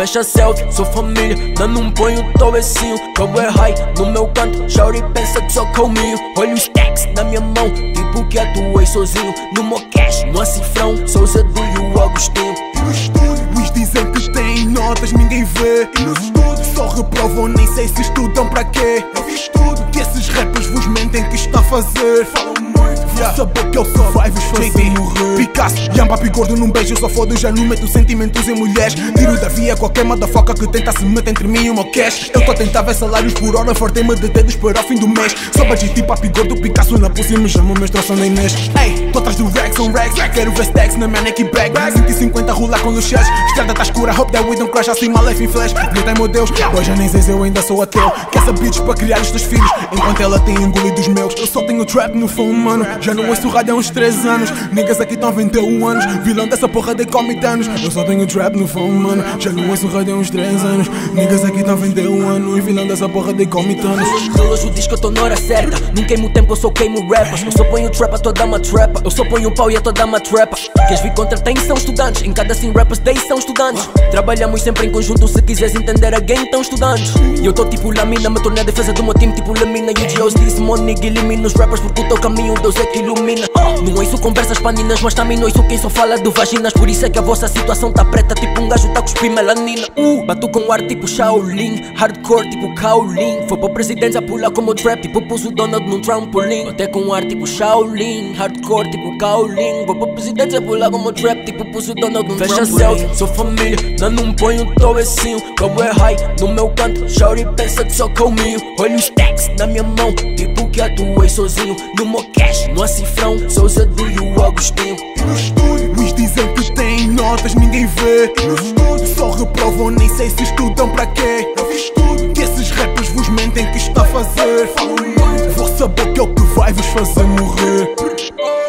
fecha selfie, sou família, não ponho tovecinho. Jogo é high no meu canto, shawty pensa que só comigo. Olha os stacks na minha mão, tipo que atuei sozinho. No meu cash, no cifrão, sou o Zé do e o Agostinho. E no estúdio, os dizem que têm notas, ninguém vê. E no estúdio, só reprovam, nem sei se estudam pra quê. Eu vi tudo que esses rappers vos mentem que está a fazer. Falam muito, saber que eu só vai vos fazer morrer. Picasso, Yamba, Gordo num beijo, eu só fodo, já não meto sentimentos em mulheres. Tiro da via qualquer motherfucker que tenta se meter entre mim e o meu cash. Eu só tentava salários por hora, fartei-me de dedos para o fim do mês. Só budget tipo Papi Gordo, Picasso na pussy, me chamam menstruação da Inês. Ei, tô atrás do Rex, on Rex, quero ver stacks na minha neck bag. 150 rolar com luxues, estrada tá escura, hope that we don't crash, assim my life in flash. Gritai meu Deus, hoje já nem sei se eu ainda sou ateu. Quer essa bitch para criar os teus filhos, enquanto ela tem engolido os meus. Eu só tenho trap no phone, mano, já não ouço rádio há uns 3 anos. Niggas aqui tão 21 anos, vilão dessa porra de comitanos. Eu só tenho trap no phone, mano, já não ouço rádio há uns 3 anos. Niggas aqui tão 21 anos, vilão dessa porra de comitanos. Relógio diz que eu tô na hora certa, não queimo tempo, eu só queimo rappers. Eu só ponho trap a toda uma trapa, eu só ponho pau e a toda uma trapa. Queres vir contra tem são estudantes, em cada 100 rappers 10 são estudantes. Trabalhamos sempre em conjunto, se quiseres entender a game então estudantes. E eu tô tipo Lamina, me tornei a defesa do meu time tipo Lamina. E o G.O.S disse, Monique elimina os rappers porque o teu caminho Deus é que ilumina. Não ouço conversas paninas, mas também não ouço quem só fala de vaginas. Por isso é que a vossa situação tá preta, tipo um gajo tá cuspir melanina. Bato com ar tipo Shaolin, hardcore tipo Kaolin. Foi para presidente a pular como o trap, tipo pus o Donald num trampolim. Até com ar tipo Shaolin, hardcore tipo Kaolin. Foi para presidente a pular como o trap, tipo pus o Donald num trampolim. Fecha selfie, sou família, não ponho tovecinho. Jogo é high no meu canto, shawty pensa que só comigo. Olha os stacks na minha mão, tipo que atuei sozinho. No meu cash, no cifrão, sou o Zé do e o Agostinho. E no estúdio, os dizem que têm notas, ninguém vê. E no estúdio, só reprovam, nem sei se estudam pra quê. Eu vi tudo que esses rappers vos mentem que está a fazer. Falam muito, vou saber que é o que vai vos fazer morrer.